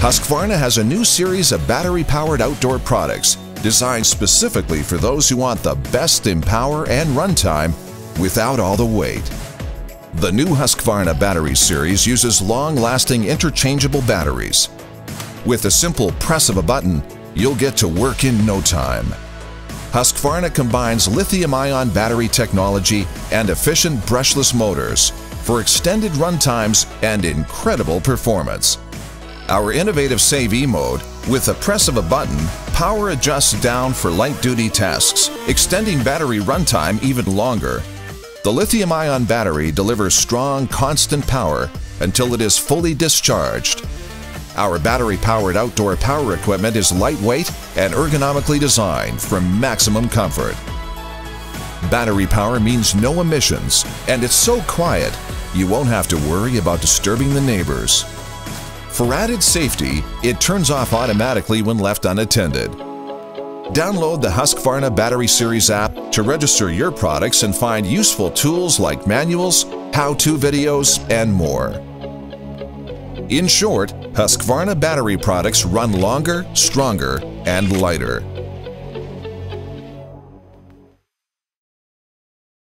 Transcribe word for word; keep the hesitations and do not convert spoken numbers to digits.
Husqvarna has a new series of battery-powered outdoor products designed specifically for those who want the best in power and runtime without all the weight. The new Husqvarna battery series uses long-lasting interchangeable batteries. With a simple press of a button, you'll get to work in no time. Husqvarna combines lithium-ion battery technology and efficient brushless motors for extended run times and incredible performance. Our innovative Save E mode, with the press of a button, power adjusts down for light-duty tasks, extending battery runtime even longer. The lithium-ion battery delivers strong, constant power until it is fully discharged. Our battery-powered outdoor power equipment is lightweight and ergonomically designed for maximum comfort. Battery power means no emissions, and it's so quiet, you won't have to worry about disturbing the neighbors. For added safety, it turns off automatically when left unattended. Download the Husqvarna Battery Series app to register your products and find useful tools like manuals, how-to videos, and more. In short, Husqvarna battery products run longer, stronger, and lighter.